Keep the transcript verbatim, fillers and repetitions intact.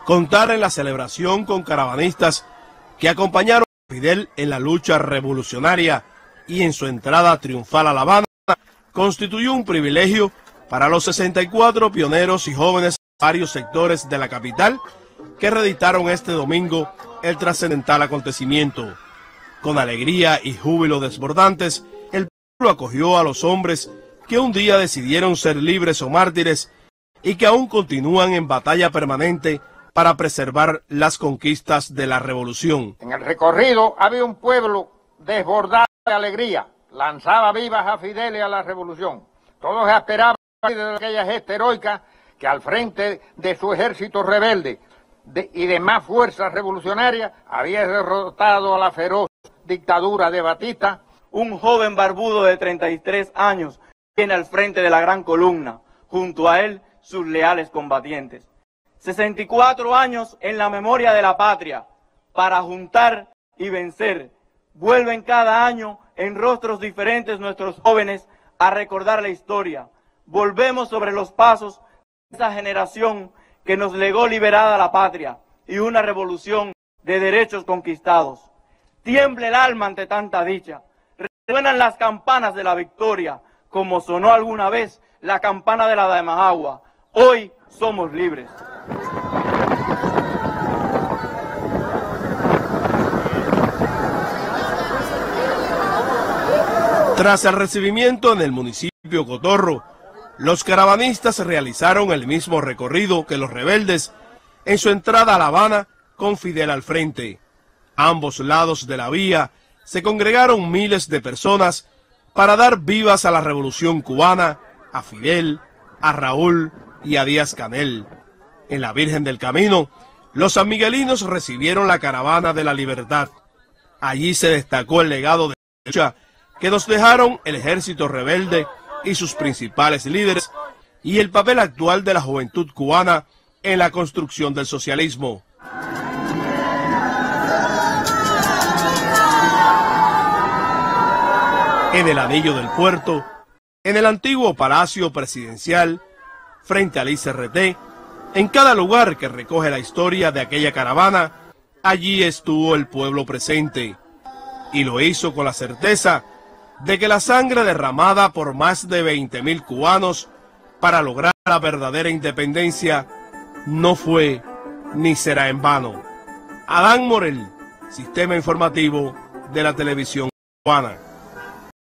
contar en la celebración con caravanistas que acompañaron a Fidel en la lucha revolucionaria y en su entrada triunfal a La Habana, constituyó un privilegio para los sesenta y cuatro pioneros y jóvenes de varios sectores de la capital que reeditaron este domingo el trascendental acontecimiento. Con alegría y júbilo desbordantes, el pueblo acogió a los hombres que un día decidieron ser libres o mártires y que aún continúan en batalla permanente para preservar las conquistas de la revolución. En el recorrido había un pueblo desbordado de alegría, lanzaba vivas a Fidel y a la revolución. Todos esperaban de aquella gesta heroica que al frente de su ejército rebelde de, y de más fuerzas revolucionarias había derrotado a la feroz dictadura de Batista. Un joven barbudo de treinta y tres años viene al frente de la gran columna, junto a él sus leales combatientes. sesenta y cuatro años en la memoria de la patria, para juntar y vencer. Vuelven cada año en rostros diferentes nuestros jóvenes a recordar la historia. Volvemos sobre los pasos de esa generación que nos legó liberada la patria y una revolución de derechos conquistados. Tiembla el alma ante tanta dicha. Resuenan las campanas de la victoria, como sonó alguna vez la campana de la de Majagua. Hoy somos libres. Tras el recibimiento en el municipio Cotorro, los caravanistas realizaron el mismo recorrido que los rebeldes en su entrada a La Habana con Fidel al frente. A ambos lados de la vía se congregaron miles de personas para dar vivas a la revolución cubana, a Fidel, a Raúl y a Díaz Canel. En la Virgen del Camino, los sanmiguelinos recibieron la caravana de la libertad. Allí se destacó el legado de lucha que nos dejaron el ejército rebelde y sus principales líderes y el papel actual de la juventud cubana en la construcción del socialismo. En el anillo del puerto, en el antiguo Palacio Presidencial, frente al I C R T, en cada lugar que recoge la historia de aquella caravana, allí estuvo el pueblo presente, y lo hizo con la certeza de que la sangre derramada por más de veinte mil cubanos para lograr la verdadera independencia no fue ni será en vano. Adán Morel, Sistema Informativo de la Televisión Cubana.